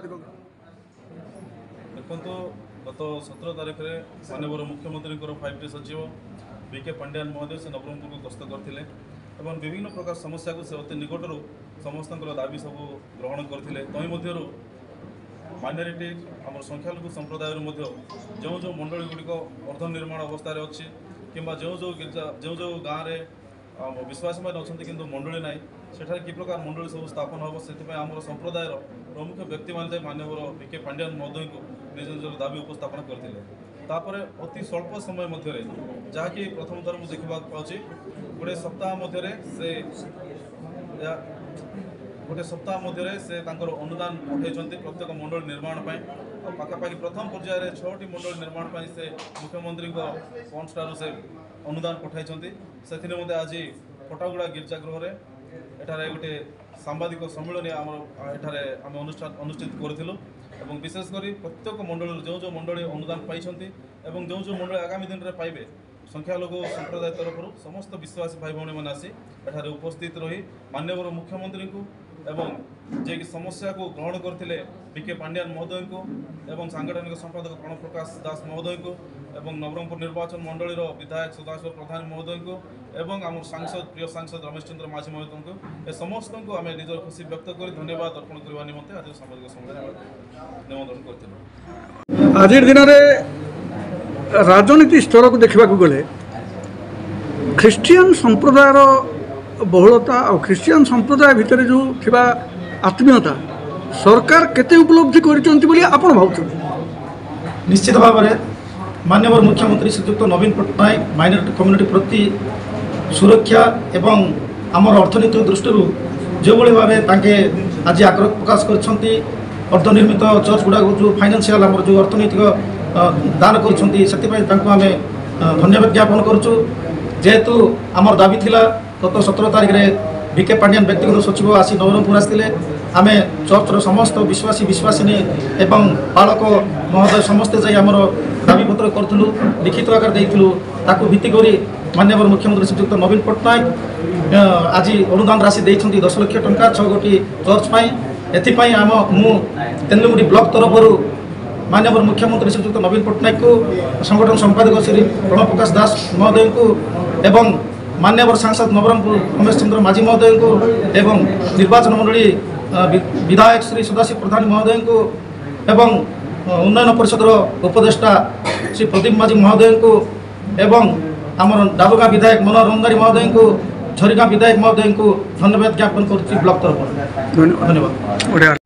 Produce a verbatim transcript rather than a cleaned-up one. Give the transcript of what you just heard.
देखो गत सतर तारीख में माननीय मुख्यमंत्री फाइव टी सचिव बीके पांड्यान महोदय से नवरंगपुर को गस्त करते विभिन्न प्रकार समस्या को से अति निकटर समस्त दाबी सब ग्रहण करते तही माइनॉरिटी आम संख्यालघु संप्रदाय जो जो मंडली गुड़िक अर्ध निर्माण अवस्था अच्छी कि जो जो गिरजा जो जो गाँव में विश्वासी मैंने अच्छा किंतु मंडली ना सेठार कि प्रकार मंडली सब स्थापन हम से आम संप्रदाय प्रमुख व्यक्ति मैंने माननीय बीके पांड्यान महोदय को निज निजर दाबी उपस्थापन करते तापर अति स्वल्प समय मध्य जहाँकि प्रथम थर मुझे देखा पाँच गोटे सप्ताह मध्य से गोटे सप्ताह मध्य से अनुदान पठाई प्रत्येक मंडल निर्माण पाखापाखि प्रथम पर्यायर छटी मंडल निर्माण से मुख्यमंत्री फंड्स ठार से अनुदान पठाई से आज फटागुड़ा गिरजागृह एठारे गोटे सांबादिक सम्मिलन आम एठारे आम अनुष्ठान अनुष्ठित करूँ एवं विशेषकर प्रत्येक मंडल जो जो मंडली अनुदान पाई जो जो मंडली आगामी दिन में पाइबे संख्यालघु संप्रदाय तरफ समस्त विश्वासी भाई भौणी मैंने आसी एठारे उपस्थित रही माननीय मुख्यमंत्री को एवं जे कि समस्या को ग्रहण करते बीके पांड्यान महोदय को एवं सांगठनिक संपादक प्रणव प्रकाश दास महोदय को एवं नवरंगपुर निर्वाचन मंडली विधायक सदाशिव प्रधान महोदय को एवं आम सांसद प्रिय सांसद रमेश चंद्र माझी महोदय को ए समस्त को आम निजर खुशी व्यक्त कर धन्यवाद अर्पण करने निमंते आज सामाजिक सम्मेलन निमंत्रण करते आज दिन में राजनीति स्तर को देखा गले ख्रिस्टियन संप्रदायर बहुलता और ख्रिस्टियन संप्रदाय भितर जो थिबा आत्मीयता सरकार केते उपलब्धि करिसंती बोली आपण भावुछन। निश्चित भाव में माननीय मुख्यमंत्री श्रीयुक्त नवीन पट्टनायक माइनॉरिटी कम्युनिटी प्रति सुरक्षा एवं आमर अर्थनीतिक दृष्टि जो भाव आज आग्रह प्रकाश कर अर्धनिर्मित चर्च गुड़ा जो फाइनेंशियल आम जो अर्थनैतिक दान कर धन्यवाद ज्ञापन करुँ जेहेतु आमर दाबी थिला गत सतर तारीख में बीके पांड्यान व्यक्तिगत सचिव आसी नवरंगपुर आसते आम चर्चर समस्त विश्वासी विश्वासिनी एवं पालक महोदय समस्ते जाई आमर दाबीपत्र करूँ लिखित आकार देलु ताकू भित्तिक माननीय मुख्यमंत्री श्रीयुक्त नवीन पट्टनायक आज अनुदान राशि देइछंती दस लाख टंका छह गोटी चर्च पाई एथिपाई आम मु तेलुगुड़ी ब्लॉक तरफ माननीय मुख्यमंत्री श्रीयुक्त नवीन पट्टनायक को संगठन संपादक श्री प्रणव प्रकाश दास महोदय को एवं माननीय सांसद नवरंगपुर रमेश चंद्र माझी महोदय को एवं निर्वाचन मंडली विधायक श्री सदाशिव प्रधान महोदय को एवं उन्नयन परिषद उपदेष्टा श्री प्रदीप माझी महोदय को एवं आमर डाबुगा विधायक मनोहर रंगारी महोदय को झरीगाँ विधायक महोदय को धन्यवाद ज्ञापन कर ब्लॉक तरफ धन्यवाद।